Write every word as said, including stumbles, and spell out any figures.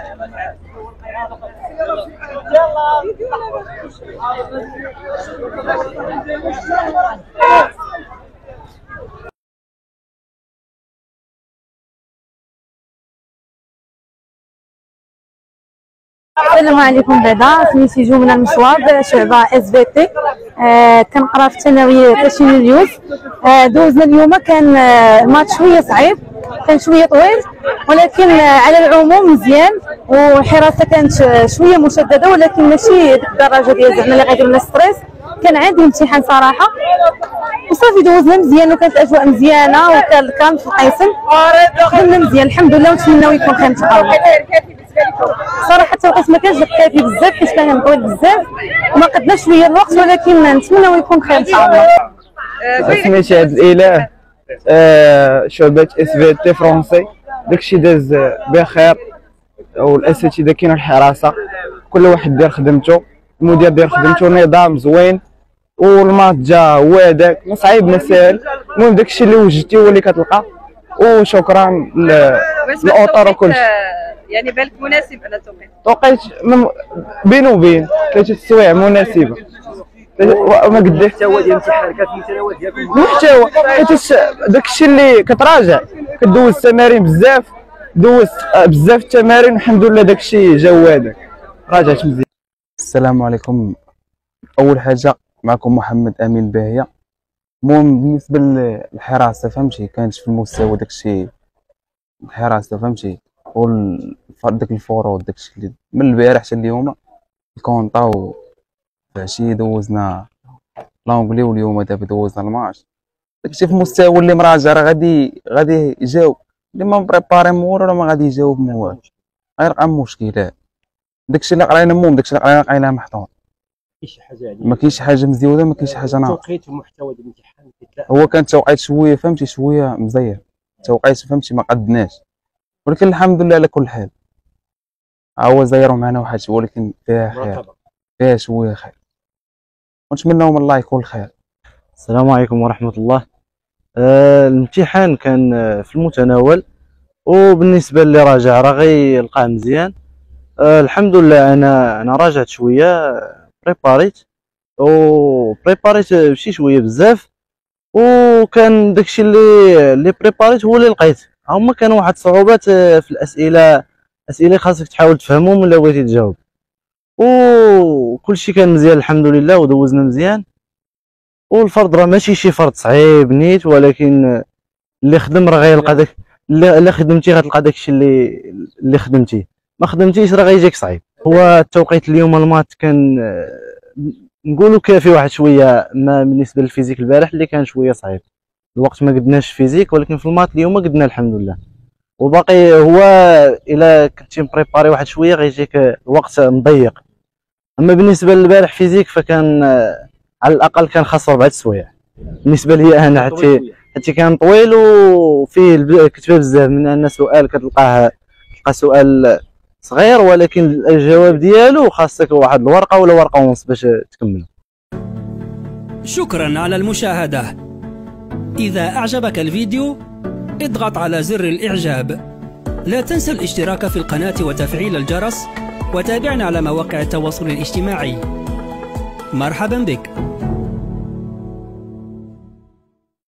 السلام عليكم. بعدا سميتي جمله المشوار شعبه اس في تي. آه كنقرا في الثانويه تاشينيليوس. آه دوزنا اليوم كان الماتش آه شويه صعيب، كان شويه طويل، ولكن آه على العموم مزيان، والحراسه كانت شويه مشدده ولكن ماشي الدرجه ديال زعما اللي غيدير لنا ستريس. كان عندي امتحان صراحه وصافي دوزنا مزيان، وكانت الاجواء مزيانه وكان كان في القسم خدمنا مزيان الحمد لله، ونتمناو يكون خير ان شاء الله. صراحه التوقيت ما كانش كافي بزاف حيت كان طويل بزاف وما قدناش شويه الوقت، ولكن نتمناو يكون خير ان شاء الله. سميتي عبد الاله، شعبة اس في تي فرونسي. داكشي داز بخير، والاساتذه كاين الحراسه، كل واحد دار خدمته، المدير دار خدمته، نظام زوين، والمات جا هو هذاك، ما صعيب ما ساهل. المهم داكشي اللي وجدتي هو اللي كتلقى، وشكرا للاوتور وكلشي. يعني بالك مناسب على التوقيت؟ توقيت بين وبين ثلاثة السوايع مناسبه، ما قداش المحتوى ديال الامتحان كان في المحتوى ديالكم؟ المحتوى حيت داكشي اللي كتراجع، كدوز تمارين بزاف، دوزت بزاف التمارين والحمد لله داكشي جا هو هذاك، راجعت مزيان. السلام عليكم. اول حاجه معكم محمد امين الباهيه. المهم بالنسبه للحراسه فهمتي كانت في المستوى داكشي، الحراسه فهمتي داك الفروض داكشي اللي من البارح حتى اليوم الكونطا، و العشيه دوزنا لونغلي، واليوم دابا دوزنا الماتش. داكشي في المستوى اللي مراجع راه غادي غادي يجاوب، اللي ما مبريباري مور راه ما غادي يجاوب من والو، غيلقى مشكل. داكشي اللي قرينا المهم داكشي اللي قرينا قايلها محطوط، كاين شي حاجه يعني ما كاينش حاجه مزيوده، ما كاينش حاجه ناقصه. توقيت المحتوى ديال الامتحان هو كان توقيت شويه فهمتي شويه مزيان، توقيت فهمتي ما قدناش، ولكن الحمد لله على كل حال. هو زيروا معنا واحد ولكن فيها خير، فيها شويه خير، ونتمنوا من الله يكون خير. السلام عليكم ورحمه الله. آه الامتحان كان في المتناول، وبالنسبه اللي راجع راه غيلقاه مزيان. آه الحمد لله انا انا راجعت شويه، بريباريت و بريباريت بشي شويه بزاف، وكان داكشي اللي اللي بريباريت هو اللي لقيت. هما كانوا واحد الصعوبات في الاسئله، اسئله خاصك تحاول تفهمهم ولا بغيتي تجاوب، وكلشي كان مزيان الحمد لله، ودوزنا مزيان. والفرض راه ماشي شي فرض صعيب نيت، ولكن اللي خدم راه غيلقى داك، اللي خدمتي غتلقى داكشي اللي اللي خدمتي، ما خدمتيش راه غيجيك صعيب. هو التوقيت اليوم المات كان نقولوا كافي واحد شويه، ما بالنسبه للفيزيك البارح اللي كان شويه صعيب، الوقت ما قدناش فيزيك، ولكن في المات اليوم قدنا الحمد لله. وباقي هو الا كنتي مبريباري واحد شويه غيجيك الوقت مضيق. اما بالنسبه للبارح فيزيك فكان على الاقل كان خاص ربعة سوايع بالنسبه لي انا، حتى حتى كان طويل وفيه كتبه بزاف، من ان سؤال كتلقاه تلقى سؤال صغير ولكن الجواب ديالو خاصك واحد الورقه ولا ورقه ونص باش تكمله. شكرا على المشاهده. اذا اعجبك الفيديو اضغط على زر الاعجاب، لا تنسى الاشتراك في القناه وتفعيل الجرس، وتابعنا على مواقع التواصل الاجتماعي. مرحبا بك.